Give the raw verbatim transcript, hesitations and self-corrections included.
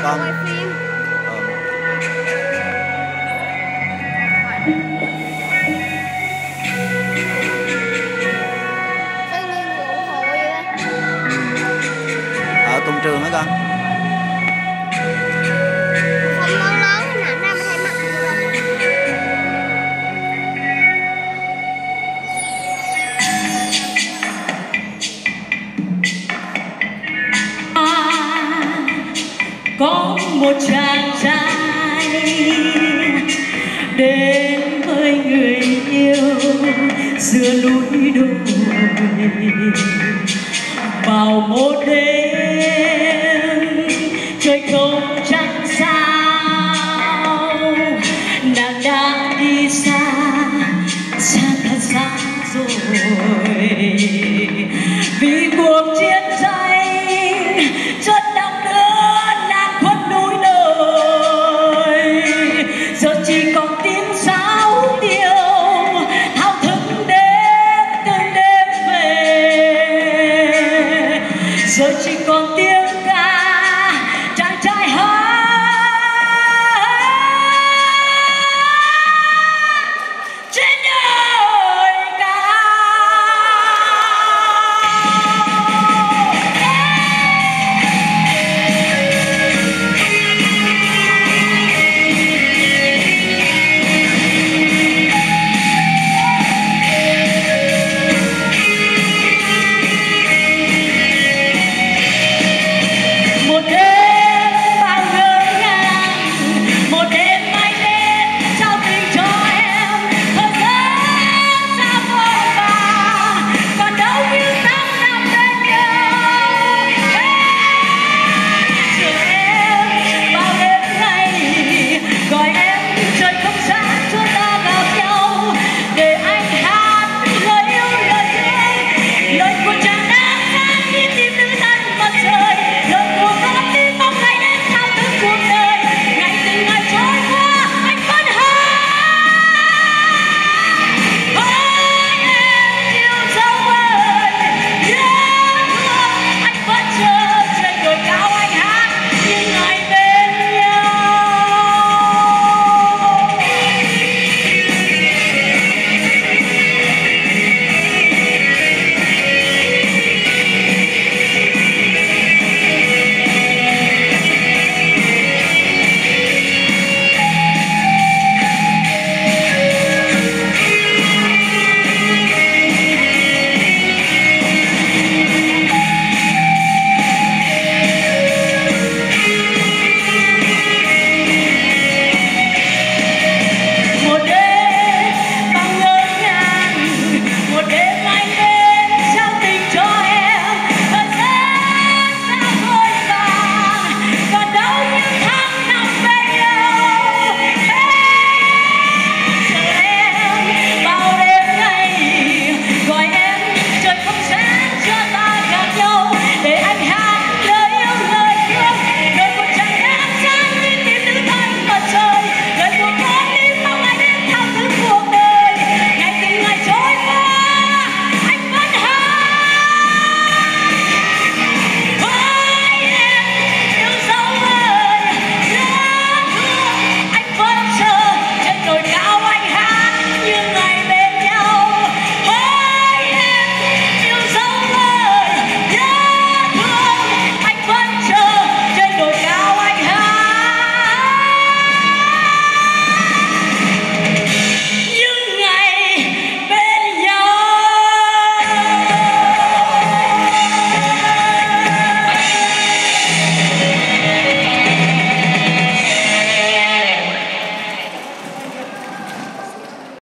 con. Quay phim. Tự nhiên ủng hộ vậy đó. Ở công trường hả con? Không lớn lớn nè, ra mình thấy mặt gì đâu. Có một chàng trai đến với người yêu giữa núi đồi vào một đêm trời không trăng sao, nàng đã đi xa xa thật xa rồi vì cuộc chiến tranh rất đau đớn nàng khuất núi đời, giờ chỉ còn tiếng sáo điệu thao thức đêm từng đêm về, giờ chỉ còn tiếng